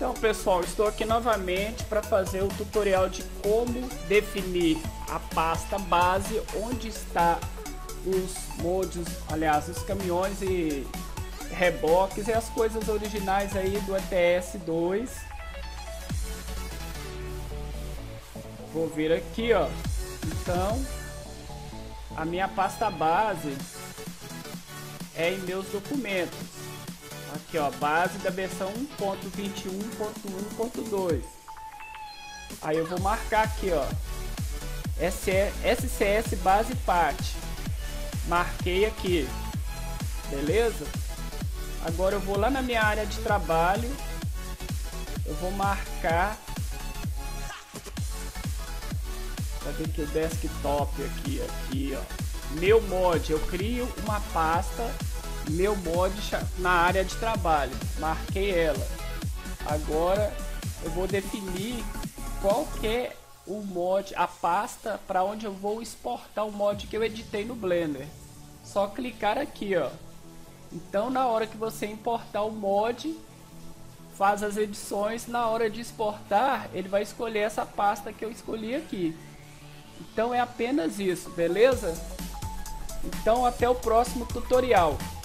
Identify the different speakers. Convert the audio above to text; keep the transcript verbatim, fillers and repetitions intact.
Speaker 1: Então pessoal, estou aqui novamente para fazer o tutorial de como definir a pasta base onde está os mods, aliás, os caminhões e reboques e as coisas originais aí do E T S dois. Vou vir aqui, ó. Então, a minha pasta base é em meus documentos. Aqui, ó, base da versão um ponto vinte e um ponto um ponto dois. Aí eu vou marcar aqui, ó, S C S base part. Marquei aqui, beleza? Agora eu vou lá na minha área de trabalho, eu vou marcar, cadê que o desktop aqui, aqui, ó, meu mod. Eu crio uma pasta meu mod na área de trabalho, marquei ela. Agora eu vou definir qual que é o mod, a pasta para onde eu vou exportar o mod que eu editei no Blender. Só clicar aqui, ó. Então na hora que você importar o mod, faz as edições, na hora de exportar ele vai escolher essa pasta que eu escolhi aqui. Então é apenas isso, beleza? Então até o próximo tutorial.